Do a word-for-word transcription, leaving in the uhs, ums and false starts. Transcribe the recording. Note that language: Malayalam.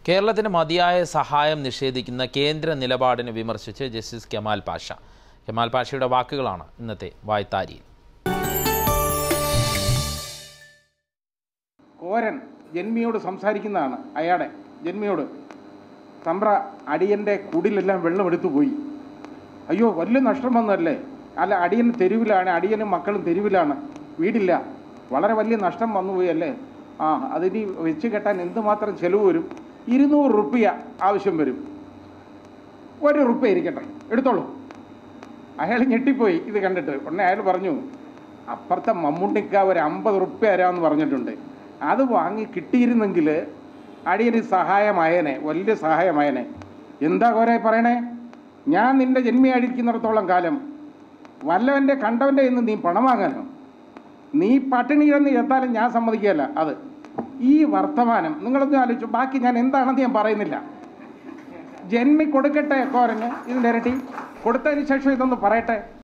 കേരളത്തിന് മതിയായ സഹായം നിഷേധിക്കുന്ന കേന്ദ്ര നിലപാടിനെ വിമർശിച്ച് ജസ്റ്റിസ് കെമാൽ പാഷ. കെമാൽ പാഷയുടെ വാക്കുകളാണ് ഇന്നത്തെ വായ്ത്താരിയിൽ. കോരൻ ജന്മിയോട് സംസാരിക്കുന്നതാണ്. അയാളെ ജന്മിയോട് തമ്പ്ര അടിയൻ്റെ കുടിലെല്ലാം വെള്ളമെടുത്തു പോയി, അയ്യോ വലിയ നഷ്ടം വന്നല്ലേ, അല്ല അടിയൻ തെരുവിലാണ്, അടിയനും മക്കളും തെരുവിലാണ്, വീടില്ല, വളരെ വലിയ നഷ്ടം വന്നുപോയി അല്ലേ, ആ അതിനി വെച്ച് കെട്ടാൻ എന്തുമാത്രം ചിലവ് വരും, ഇരുന്നൂറ് റുപ്യ ആവശ്യം വരും, ഒരു റുപ്യ ഇരിക്കട്ടെ എടുത്തോളൂ. അയാൾ ഞെട്ടിപ്പോയി ഇത് കണ്ടിട്ട്. ഉടനെ അയാൾ പറഞ്ഞു, അപ്പുറത്തെ മമ്മൂട്ടിക്ക ഒരു അമ്പത് റുപ്യ തരാമെന്ന് പറഞ്ഞിട്ടുണ്ട്, അത് വാങ്ങി കിട്ടിയിരുന്നെങ്കിൽ അടിയന് സഹായമായേനെ, വലിയ സഹായമായേനെ. എന്താ കോരെ പറയണേ, ഞാൻ നിൻ്റെ ജന്മിയായിരിക്കുന്നിടത്തോളം കാലം വല്ലവൻ്റെ കണ്ടവൻ്റെ ഇന്ന് നീ പണം വാങ്ങാനോ, നീ പട്ടിണി കിടന്ന് എത്താലും ഞാൻ സമ്മതിക്കുകയല്ല. അത് ഈ വർത്തമാനം നിങ്ങളൊന്നും ആലോചിച്ചു. ബാക്കി ഞാൻ എന്താണെന്ന് ഞാൻ പറയുന്നില്ല. ജന്മി കൊടുക്കട്ടെ കോരന് ഇതിൻ്റെ ഇരട്ടി, കൊടുത്തതിന് ശേഷം ഇതൊന്ന് പറയട്ടെ.